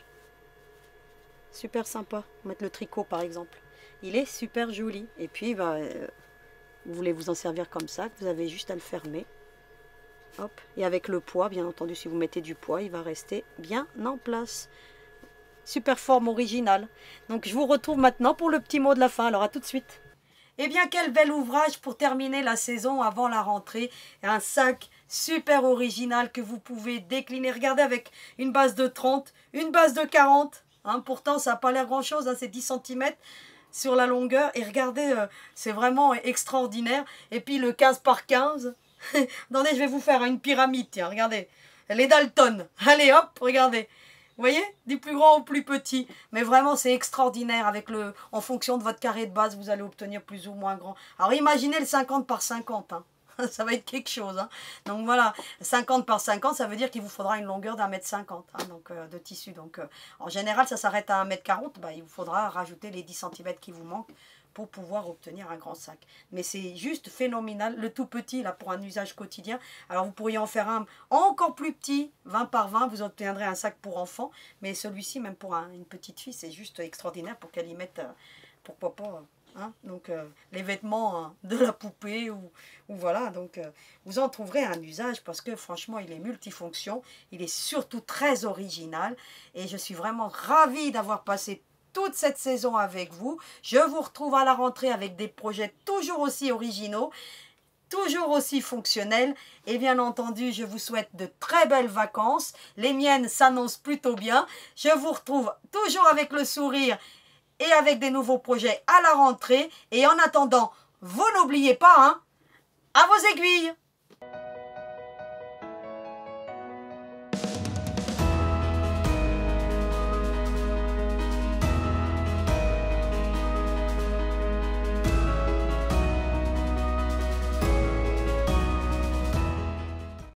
A: Super sympa. Mettre le tricot par exemple. Il est super joli. Et puis, bah, vous voulez vous en servir comme ça. Vous avez juste à le fermer. Hop. Et avec le poids, bien entendu, si vous mettez du poids, il va rester bien en place. Super forme originale. Donc, je vous retrouve maintenant pour le petit mot de la fin. Alors, à tout de suite. Eh bien, quel bel ouvrage pour terminer la saison avant la rentrée. Un sac super original que vous pouvez décliner. Regardez, avec une base de 30, une base de 40. Hein, pourtant, ça n'a pas l'air grand-chose. Hein, c'est 10 cm sur la longueur. Et regardez, c'est vraiment extraordinaire. Et puis, le 15 par 15. Attendez, je vais vous faire une pyramide. Tiens, regardez. Les Dalton. Allez, hop, regardez. Vous voyez, du plus grand au plus petit. Mais vraiment, c'est extraordinaire. En fonction de votre carré de base, vous allez obtenir plus ou moins grand. Alors, imaginez le 50 par 50. Hein. Ça va être quelque chose. Hein. Donc, voilà. 50 par 50, ça veut dire qu'il vous faudra une longueur d'1,50 m hein, donc, de tissu. Donc, en général, ça s'arrête à 1,40 m. Bah, il vous faudra rajouter les 10 cm qui vous manquent pour pouvoir obtenir un grand sac. Mais c'est juste phénoménal. Le tout petit, là, pour un usage quotidien. Alors, vous pourriez en faire un encore plus petit, 20 par 20. Vous obtiendrez un sac pour enfant. Mais celui-ci, même pour une petite fille, c'est juste extraordinaire pour qu'elle y mette, pourquoi pas, hein, donc, les vêtements de la poupée. Ou voilà. Donc, vous en trouverez un usage parce que, franchement, il est multifonction. Il est surtout très original. Et je suis vraiment ravie d'avoir passé toute cette saison avec vous. Je vous retrouve à la rentrée avec des projets toujours aussi originaux, toujours aussi fonctionnels. Et bien entendu, je vous souhaite de très belles vacances. Les miennes s'annoncent plutôt bien. Je vous retrouve toujours avec le sourire et avec des nouveaux projets à la rentrée. Et en attendant, vous n'oubliez pas, hein, à vos aiguilles!